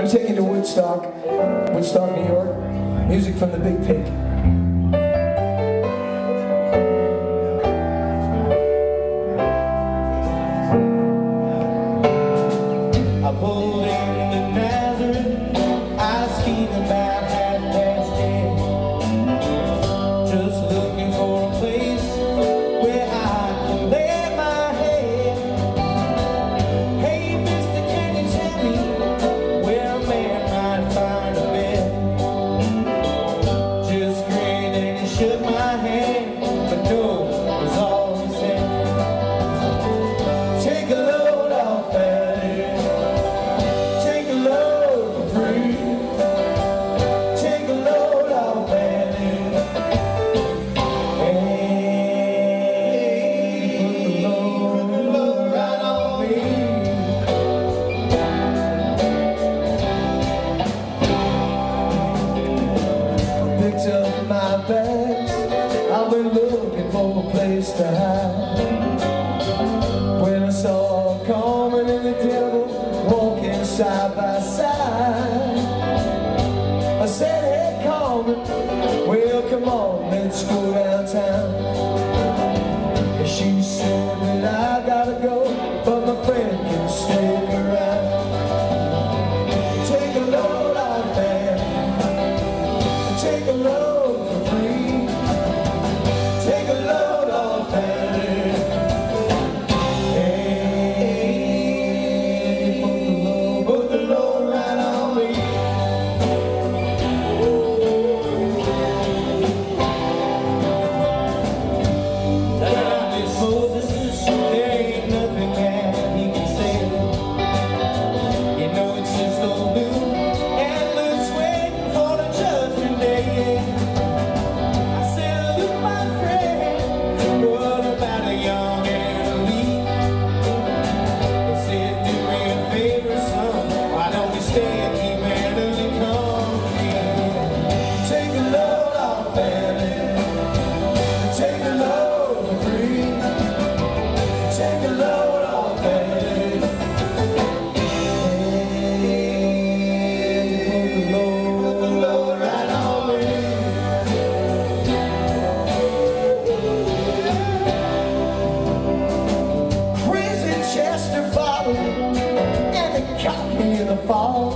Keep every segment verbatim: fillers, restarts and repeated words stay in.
me take you to Woodstock, Woodstock, New York. Music from the Big Pig. I pulled into Nazareth, I was feeling about half past ten, just looking for a place where I can lay my head. Hey mister, can you tell me where a man might find a bed? Just grinned and he shook my hand, but no was all he said. Take a load off that head. Take a load for free. Take a load off that head. Hey, put the load right on me. I picked up my bags. I've been looking for a place to hide. When I saw Carmen and the devil walking side by side, I said, hey Carmen, well come on, let's go downtown. And she said that I gotta go, but my friend can stick around. Take a load off there, take a load for free. Take a load off there. Hey, put the load, put the load right on me. Now this Moses, there ain't nothing that he can say. You know it's just old blue and looks waiting for the judgment day. I said, look my friend, what about a young and elite? They said, do me a favor, son, why don't we stay and keep handling company? Take a load off family, take a load for free. Take a load off family. Hey, put the load, put the load right on me. Crazy Chester followed and they caught me in the fall.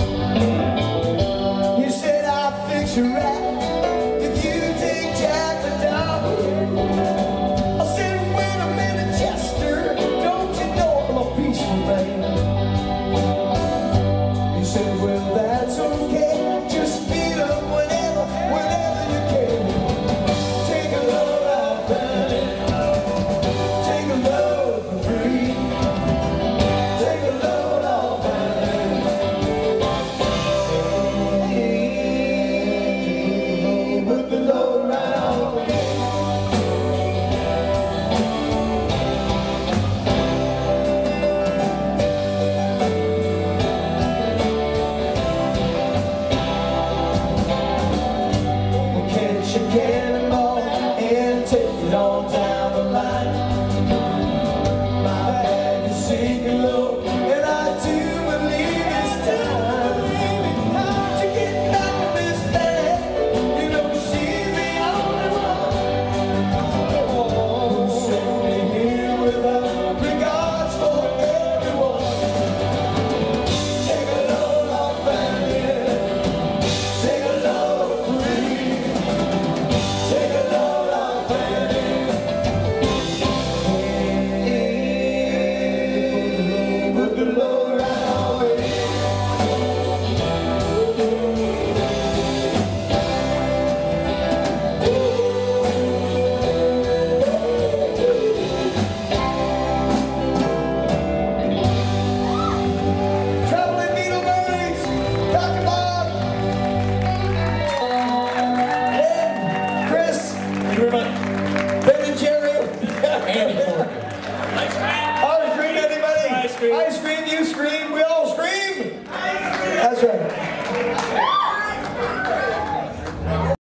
He said, I'll fix you right if you take Jack the dog. I said, wait a minute, Chester, don't you know I'm a peaceful man?